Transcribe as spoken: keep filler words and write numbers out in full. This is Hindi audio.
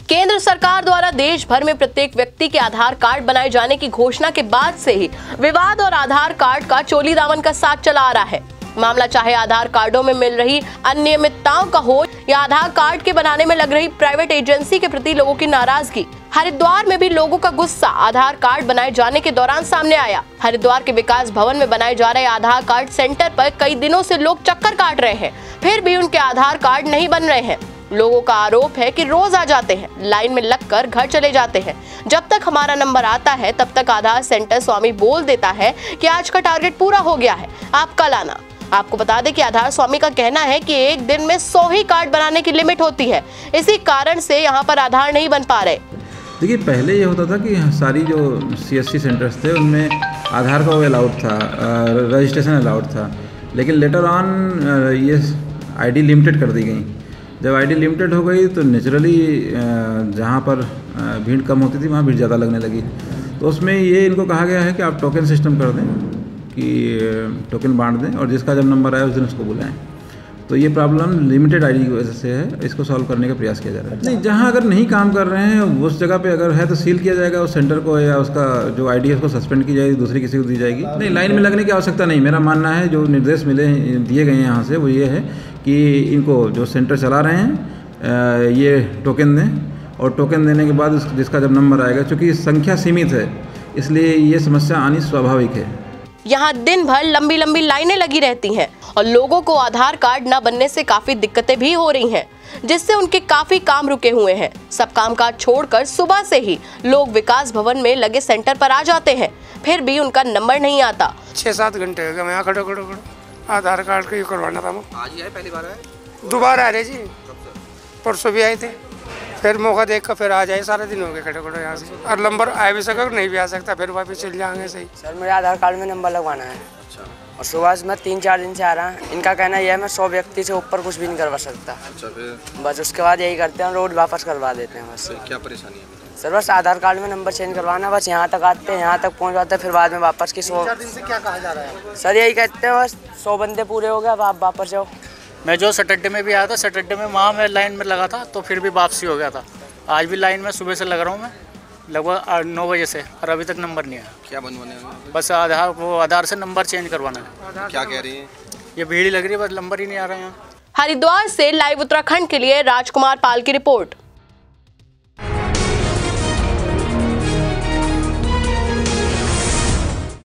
केंद्र सरकार द्वारा देश भर में प्रत्येक व्यक्ति के आधार कार्ड बनाए जाने की घोषणा के बाद से ही विवाद और आधार कार्ड का चोली दामन का साथ चला आ रहा है। मामला चाहे आधार कार्डों में मिल रही अनियमितताओं का हो या आधार कार्ड के बनाने में लग रही प्राइवेट एजेंसी के प्रति लोगों की नाराजगी। हरिद्वार में भी लोगों का गुस्सा आधार कार्ड बनाए जाने के दौरान सामने आया। हरिद्वार के विकास भवन में बनाए जा रहे आधार कार्ड सेंटर पर कई दिनों से लोग चक्कर काट रहे हैं, फिर भी उनके आधार कार्ड नहीं बन रहे हैं। लोगों का आरोप है कि रोज आ जाते हैं, लाइन में लगकर घर चले जाते हैं। जब तक हमारा नंबर आता है तब तक आधार सेंटर स्वामी बोल देता है कि आज का टारगेट पूरा हो गया है, आप कल आना। आपको बता दें कि आधार स्वामी का कहना है कि एक दिन में सौ ही कार्ड बनाने की लिमिट होती है, इसी कारण से यहाँ पर आधार नहीं बन पा रहे। देखिए, पहले ये होता था कि सारी जो सीएससी सेंटर्स थे उनमें आधार का वो अलाउड था, रजिस्ट्रेशन अलाउड था, लेकिन लेटर ऑन ये आईडी लिमिटेड कर दी गई। जब आईडी लिमिटेड हो गई तो नेचुरली जहाँ पर भीड़ कम होती थी वहाँ भीड़ ज़्यादा लगने लगी। तो उसमें ये इनको कहा गया है कि आप टोकन सिस्टम कर दें, कि टोकन बांट दें और जिसका जब नंबर आए उस दिन उसको बुलाएं। तो ये प्रॉब्लम लिमिटेड आईडी की वजह से है, इसको सॉल्व करने का प्रयास किया जा रहा है। नहीं, जहाँ अगर नहीं काम कर रहे हैं उस जगह पे अगर है तो सील किया जाएगा उस सेंटर को, या उसका जो आईडी है उसको सस्पेंड की जाएगी, दूसरी किसी को दी जाएगी। नहीं, लाइन में लगने की आवश्यकता नहीं। मेरा मानना है जो निर्देश मिले दिए गए हैं यहाँ से वो ये है कि इनको जो सेंटर चला रहे हैं ये टोकन दें, और टोकन देने के बाद जिसका जब नंबर आएगा, चूँकि संख्या सीमित है इसलिए ये समस्या आनी स्वाभाविक है। यहाँ दिन भर लंबी लंबी लाइनें लगी रहती हैं और लोगों को आधार कार्ड न बनने से काफी दिक्कतें भी हो रही हैं, जिससे उनके काफी काम रुके हुए हैं। सब कामकाज छोड़कर सुबह से ही लोग विकास भवन में लगे सेंटर पर आ जाते हैं, फिर भी उनका नंबर नहीं आता। छह सात घंटे हो गए मैं यहाँ खड़े खड़े खड़े आधार कार्ड का करवाना था। आज ही आए, पहली बार आए? दोबारा आ रहे जी, परसों भी आए थे, फिर मौका देख कर फिर आ जाए। सारे दिन हो गए खड़े खड़े यहाँ से, और नंबर आ भी सका नहीं भी आ सकता, फिर वापस चल जाएंगे। सही सर, मेरे आधार कार्ड में नंबर लगवाना है। अच्छा। और सुबह से मैं तीन चार दिन से आ रहा हूँ। इनका कहना यह है मैं सौ व्यक्ति से ऊपर कुछ भी नहीं करवा सकता। अच्छा, फिर बस उसके बाद यही करते हैं, रोड वापस करवा देते हैं। बस क्या परेशानी है सर? बस आधार कार्ड में नंबर चेंज करवाना, बस यहाँ तक आते हैं, यहाँ तक पहुँच जाते हैं, फिर बाद में वापस की सौ दिन से क्या कहा जा रहा है? सर यही कहते हैं बस सौ बंदे पूरे हो गए, अब आप वापस जाओ। मैं जो सैटरडे में भी आया था, सैटरडे में वहाँ मैं लाइन में लगा था तो फिर भी वापसी हो गया था। आज भी लाइन में सुबह से लग रहा हूँ मैं, लगभग नौ बजे से, और अभी तक नंबर नहीं आया। क्या बनवाने हैं? बस आधार वो आधार से नंबर चेंज करवाना है। क्या कह रही है? ये भीड़ लग रही है, बस नंबर ही नहीं आ रहा है यहाँ। हरिद्वार से लाइव उत्तराखंड के लिए राजकुमार पाल की रिपोर्ट।